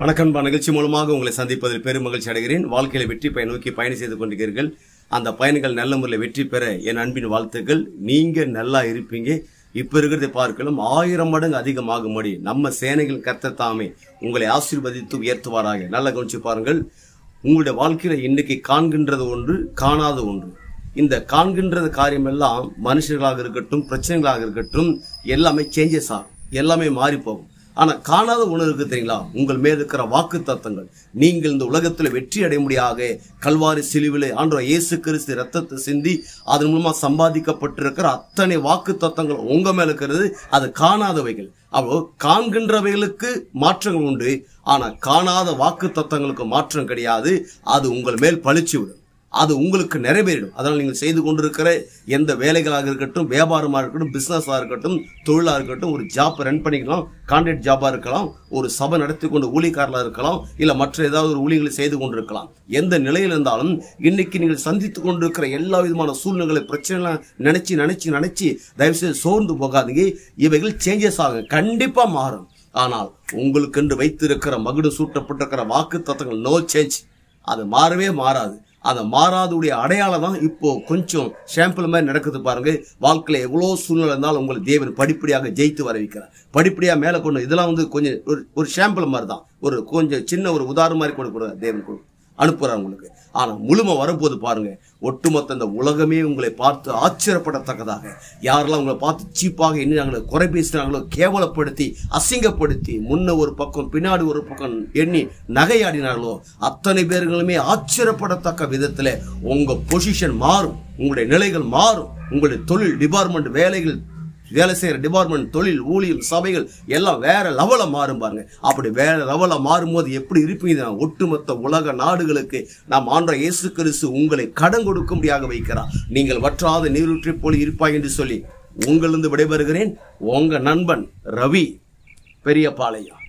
வணக்கம். நிகழ்ச்சி மூலமாக உங்களை சந்திப்பதில் பெரும் மகிழ்ச்சி அடைகிறேன். வாழ்க்கையில வெற்றி பயன் நோக்கி பயணம் செய்து கொண்டிருக்கிறீர்கள். அந்த பயணிகள் நல்ல முறையில் வெற்றி பெற என் அன்பின் வாழ்த்துக்கள். நீங்க நல்லா இருப்பீங்க. இப்ப இருக்கிறதை பார்க்கலாம் 1000 மடங்கு அதிகமாகும்படி நம்ம சேனைகள் கர்த்தர் தாமே உங்களை ஆசீர்வதித்து உயர்த்துவாராக. நல்லா கவனிச்சு பாருங்கள். உங்களுடைய வாழ்க்கையில இன்னைக்கு காண்கின்றது ஒன்று, காணாத ஒன்று. இந்த காண்கின்றது காரியம் எல்லாம் மனுஷர்களாக இருக்கட்டும், பிரச்சனைகளாக இருக்கட்டும், எல்லாமே சேஞ்சஸ் ஆகும், எல்லாமே மாறி போகும். ஆனா காணாத ஒண்ணு இருக்கு தெரியுங்களா? உங்கள் மேல் இருக்கிற வாக்கு தத்தங்கள். நீங்கள் இந்த உலகத்துல வெற்றி அடைய முடியாக கல்வாரி சிலுவிலே ஆண்டவர் இயேசு கிறிஸ்து ரத்தத்தை சிந்தி அதன் மூலமா சம்பாதிக்கப்பட்டிருக்கிற அத்தனை வாக்கு தத்தங்கள் உங்க மேல இருக்கிறது. அது காணாதவைகள். அப்போ காண்கின்றவைகளுக்கு மாற்றங்கள் உண்டு, ஆனா காணாத வாக்கு தத்தங்களுக்கு மாற்றம் கிடையாது. அது உங்கள் மேல் பழிச்சு விடும், அது உங்களுக்கு நிறைவேறிடும். அதனால் நீங்கள் செய்து கொண்டிருக்கிற எந்த வேலைகளாக இருக்கட்டும், வியாபாரமாக இருக்கட்டும், பிசினஸாக இருக்கட்டும், தொழிலாக இருக்கட்டும், ஒரு ஜாப் ரன் பண்ணிக்கலாம், கான்ட்ராக்ட் ஜாபாக இருக்கலாம், ஒரு சபை நடத்தி கொண்டு ஊழியக்காரலாக இருக்கலாம், இல்லை மற்ற ஏதாவது ஒரு ஊழியர்களை செய்து கொண்டிருக்கலாம். எந்த நிலையில் இருந்தாலும் இன்னைக்கு நீங்கள் சந்தித்து கொண்டிருக்கிற எல்லா விதமான சூழ்நிலை பிரச்சனை நினைச்சு தயவுசெய்து சோர்ந்து போகாதீங்க. இவைகள் சேஞ்சஸ் ஆகும், கண்டிப்பா மாறும். ஆனால் உங்களுக்கு என்று வைத்திருக்கிற மகுடு சூட்டப்பட்டிருக்கிற வாக்கு தத்தங்கள் நோ சேஞ்ச், அது மாறவே மாறாது. அந்த மாறாதுடைய அடையாளம் தான் இப்போ கொஞ்சம் சாம்பிள் மாதிரி நடக்குது பாருங்க. வாழ்க்கையில எவ்வளவு சூழ்நிலை இருந்தாலும் உங்களை தேவன் படிப்படியாக ஜெயித்து வர வைக்கிறார், படிப்படியா மேல கொண்டு. இதெல்லாம் கொஞ்சம் ஒரு சாம்பிள் மாதிரி தான், ஒரு கொஞ்சம் சின்ன ஒரு உதாரணம் மாதிரி கொடுக்குற தேவன் அனுப்புறார் உங்களுக்கு. ஆனா முழுமை வரும்போது பாருங்க, ஒட்டுமொத்த இந்த உலகமே உங்களை பார்த்து ஆச்சரியப்படத்தக்கதாக, யாரெல்லாம் உங்களை பார்த்து சீப்பாக எண்ணினாங்களோ, குறை பேசினாங்களோ, கேவலப்படுத்தி அசிங்கப்படுத்தி முன்ன ஒரு பக்கம் பின்னாடி ஒரு பக்கம் எண்ணி நகையாடினார்களோ, அத்தனை பேர்களுமே ஆச்சரியப்படத்தக்க விதத்துல உங்க பொசிஷன் மாறும், உங்களுடைய நிலைகள் மாறும். உங்களுடைய தொழில் டிபார்ட்மெண்ட், வேலை செய்யற டிபார்ட்மெண்ட், தொழில், ஊழியம், சபைகள் எல்லாம் வேற லெவல மாறும் பாருங்க. அப்படி வேற லெவல மாறும்போது எப்படி இருப்பீங்க? ஒட்டுமொத்த உலக நாடுகளுக்கு நாம் ஆண்டவர் இயேசு கிறிஸ்து உங்களை கடன் கொடுக்கும்படியாக வைக்கிறார். நீங்கள் வற்றாத நீரூற்றை போல இருப்பாய் என்று சொல்லி உங்களிருந்து விடைபெறுகிறேன். உங்க நண்பன் ரவி, பெரியபாளையம்.